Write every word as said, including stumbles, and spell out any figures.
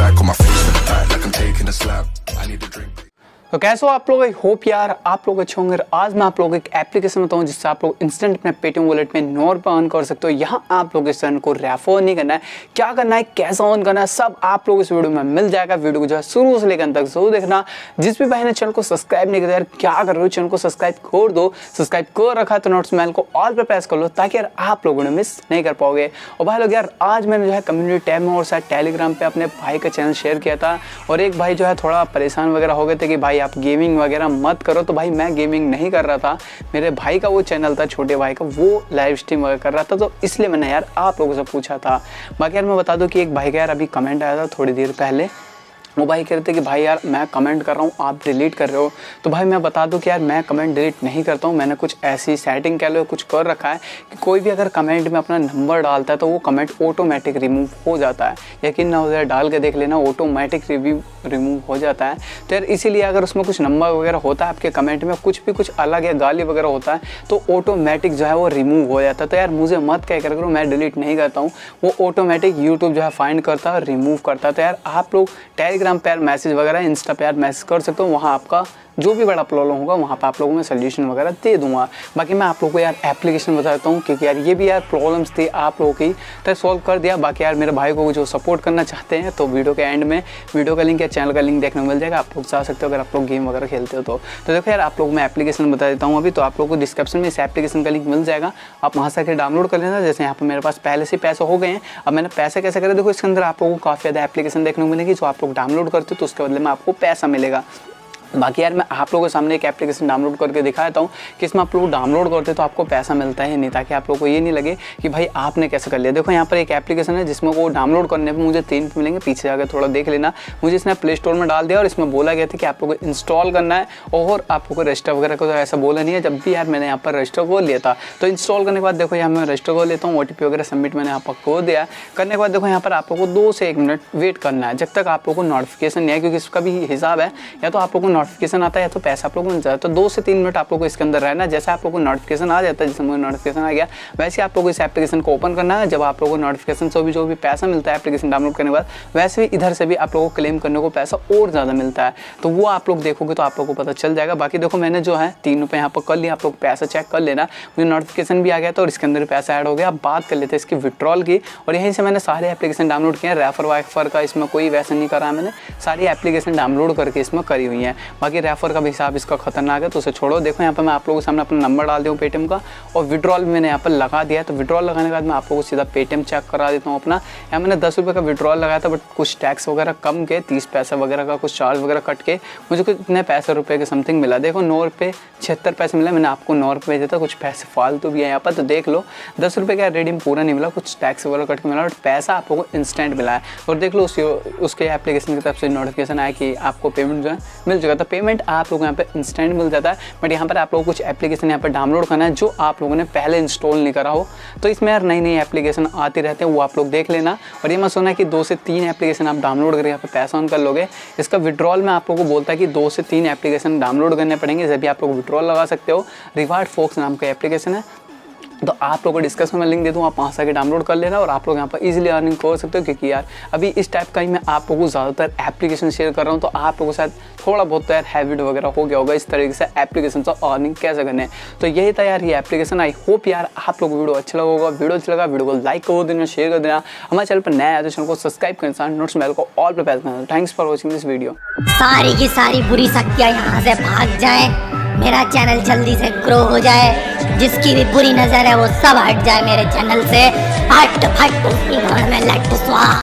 track, on my face to the back like I'm taking a slap. I need a drink. तो कैसे हो आप लोग? I hope यार आप लोग अच्छे होंगे। आज मैं आप लोगों को एक एप्लीकेशन बताऊं जिससे आप लोग इंस्टेंट अपने पेटीएम वॉलेट में नौ रुपये अर्न कर सकते हो। यहाँ आप लोग इस चैनल को रेफर नहीं करना है, क्या करना है, कैसा ऑन करना है, सब आप लोग इस वीडियो में मिल जाएगा। वीडियो को जो है शुरू से लेकर अंत तक जरूर देखना। जिस भी भाई ने चैनल को सब्सक्राइब नहीं किया यार क्या कर रहे हो, चैनल को सब्सक्राइब कर दो। सब्सक्राइब कर रखा है तो नोटिफिकेशन को ऑल पर प्रेस कर लो ताकि यार आप लोगों ने मिस नहीं कर पाओगे। और भाई लोग यार आज मैंने जो है कम्युनिटी टैब में और शायद टेलीग्राम पे अपने भाई का चैनल शेयर किया था और एक भाई जो है थोड़ा परेशान वगैरह हो गए थे कि भाई आप गेमिंग वगैरह मत करो। तो भाई मैं गेमिंग नहीं कर रहा था, मेरे भाई का वो चैनल था, छोटे भाई का, वो लाइव स्ट्रीम वगैरह कर रहा था, तो इसलिए मैंने यार आप लोगों से पूछा था। बाकी यार मैं बता दूं कि एक भाई का यार अभी कमेंट आया था थोड़ी देर पहले, वो भाई कह रहे थे कि भाई यार मैं कमेंट कर रहा हूँ आप डिलीट कर रहे हो। तो भाई मैं बता दूं कि यार मैं कमेंट डिलीट नहीं करता हूँ। मैंने कुछ ऐसी सेटिंग कह लो कुछ कर रखा है कि कोई भी अगर कमेंट में अपना नंबर डालता है तो वो कमेंट ऑटोमेटिक रिमूव हो जाता है। यकीन ना हो जाए डाल के देख लेना, ऑटोमेटिक रिव्यू रिमूव हो जाता है। तो यार इसीलिए अगर उसमें कुछ नंबर वगैरह होता है आपके कमेंट में, कुछ भी कुछ अलग या गाली वगैरह होता है तो ऑटोमेटिक जो है वो रिमूव हो जाता है। तो यार मुझे मत कह कर करो, मैं डिलीट नहीं करता हूँ, वो ऑटोमेटिक यूट्यूब जो है फाइंड करता है और रिमूव करता है। तो यार आप लोग टेलीग्राम पर मैसेज वगैरह इंस्टा पे यार मैसेज कर सकते हो, वहाँ आपका जो भी बड़ा प्रॉब्लम होगा वहाँ पे आप लोगों में सोल्यूशन वगैरह दे दूंगा। बाकी मैं आप लोगों को यार एप्लीकेशन बता देता हूँ क्योंकि यार ये भी यार प्रॉब्लम्स थी आप लोगों की, तो सॉल्व कर दिया। बाकी यार मेरे भाई को जो सपोर्ट करना चाहते हैं तो वीडियो के एंड में वीडियो का लिंक या चैनल का लिंक देखने को मिल जाएगा, आप लोग जा सकते हो अगर आप लोग गेम वगैरह खेलते हो तो। तो देखो यार आप लोग मैं एप्लीकेशन बता देता हूँ अभी, तो आप लोग को डिस्क्रिप्शन में इस एप्लीकेशन का लिंक मिल जाएगा, आप वहाँ से डाउनलोड कर लेना। जैसे यहाँ पर मेरे पास पहले से पैसे हो गए हैं, अब मैंने पैसे कैसे करें, देखो इसके अंदर आप लोगों को काफ़ी ज़्यादा एप्लीकेशन देखने को मिलेगी जो आप लोग डाउनलोड करते हो तो उसके बदले में आपको पैसा मिलेगा। बाकी यार मैं आप लोगों के सामने एक एप्लीकेशन डाउनलोड करके दिखाता हूँ कि इसमें आप लोग डाउनलोड करते तो आपको पैसा मिलता है नहीं, ताकि आप लोगों को ये नहीं लगे कि भाई आपने कैसे कर लिया। देखो यहाँ पर एक एप्लीकेशन है जिसमें वो डाउनलोड करने पे मुझे तीन पे मिलेंगे, पीछे जाकर थोड़ा देख लेना। मुझे इसने प्ले स्टोर में डाल दिया और इसमें बोला गया था कि आप लोगों को इंस्टॉल करना है और आप लोगों को रजिस्टर वगैरह को तो ऐसा बोला नहीं है। जब भी यार मैंने यहाँ पर रजिस्टर को लिया था तो इंस्टॉल करने के बाद देखो यहाँ मैं रजिस्टर को लेता हूँ, ओ टी पी वगैरह सबमिट मैंने यहाँ पर को दिया। करने के बाद देखो यहाँ पर आप लोगों को दो से एक मिनट वेट करना है जब तक आप लोगों को नोटिफिकेशन नहीं है, क्योंकि इसका भी हिसाब है, या तो आप लोगों को नोटिफिकेशन आता है या तो पैसा आप लोगों को मिल जाता है। तो दो से तीन मिनट आप लोगों को इसके अंदर रहना है। जैसे आप लोगों को नोटिफिकेशन आ जाता है, जैसे मुझे नोटिफिकेशन आ गया वैसे आप लोगों को इस एप्लीकेशन को ओपन करना है। जब आप लोगों को नोटिफिकेशन से भी जो भी पैसा मिलता है एप्लीकेशन डाउनलोड करने के बाद, वैसे भी इधर से भी आप लोगों को क्लेम करने को पैसा और ज़्यादा मिलता है, तो वो आप लोग देखोगे तो आप लोगों को पता चल जाएगा। बाकी देखो मैंने जो है तीन रुपये यहाँ पर कर लिया, आप लोग पैसा चेक कर लेना। मुझे नोटिफिकेशन भी आ गया था और इसके अंदर पैसा ऐड हो गया। अब बात कर लेते हैं इसकी विड्रॉल की, और यहीं से मैंने सारे एप्लीकेशन डाउनलोड किए हैं। रेफर वाइफर का इसमें कोई वैसा नहीं करा, मैंने सारी एप्लीकेशन डाउनलोड करके इसमें करी हुई है। बाकी रेफर का भी हिसाब इसका खतरनाक है तो उसे छोड़ो। देखो यहाँ पर मैं आप लोगों के सामने अपना नंबर डाल दूँ पेटीएम का, और विड्रॉल भी मैंने यहाँ पर लगा दिया है। तो विड्रॉल लगाने के बाद मैं आप लोगों को सीधा पेटीएम चेक करा देता हूँ अपना। यहाँ मैंने दस रुपये का विड्रॉल लगाया था, बट कुछ टैक्स वगैरह कम के तीस पैसे वगैरह का कुछ चार्ज वगैरह कट के मुझे कुछ इतने पैसे रुपये के समथिंग मिला। देखो नौ रुपये छिहत्तर पैसे मिला, मैंने आपको नौ रुपये भेजा था, कुछ पैसे फालतू भी है यहाँ पर, तो देख लो दस रुपये का रेडीम पूरा नहीं मिला, कुछ टैक्स वगैरह कट के मिला, बट पैसा आप लोगों को इंस्टेंट मिला है। और देख लो उसके उसके एप्लीकेशन की तरफ से नोटिफिकेशन आया कि आपको पेमेंट जो है मिल चुका था। पेमेंट आप लोगों को यहाँ पर इंस्टेंट मिल जाता है, बट यहाँ पर आप लोगों को कुछ एप्लीकेशन यहाँ पर डाउनलोड करना है जो आप लोगों ने पहले इंस्टॉल नहीं करा हो। तो इसमें यार नई नई एप्लीकेशन आती रहते हैं, वो आप लोग देख लेना। और ये मैं सुना कि दो से तीन एप्लीकेशन आप डाउनलोड करके यहाँ पे पैसा ऑन कर लोगे। इसका विड्रॉल में आप लोगों को बोलता है कि दो से तीन एप्लीकेशन डाउनलोड करने पड़ेंगे जब भी आप लोग विड्रॉल लगा सकते हो। रिवार्ड फोक्स नाम का एप्लीकेशन है, तो आप लोगों को डिस्क्रिप्शन में लिंक दे दूँ, आप वहाँ से डाउनलोड कर लेना और आप लोग यहाँ पर इजीली अर्निंग कर सकते हो। क्योंकि यार अभी इस टाइप का ही मैं आप लोगों को ज़्यादातर एप्लीकेशन शेयर कर रहा हूँ, तो आप लोगों के साथ थोड़ा बहुत तो यार हैबिट वगैरह हो गया होगा इस तरीके से एप्लीकेशन से अर्निंग कैसे करने। तो यही था यार ये एप्लीकेशन। आई होप यार आप लोग को वीडियो अच्छा लगा होगा। वीडियो अच्छा लगा वीडियो को लाइक कर देना, शेयर कर देना। हमारे चैनल पर नया है तो चैनल को सब्सक्राइब करना, नोट्स बेल को ऑल पर प्रेस करना। Thanks for watching this video. सारी की सारी बुरी शक्तियाँ यहाँ से भाग जाएं, मेरा चैनल जल्दी से ग्रो हो जाए, जिसकी भी बुरी नजर है वो सब हट जाए मेरे चैनल से। हट फट उसकी घर में लट स्वाहा।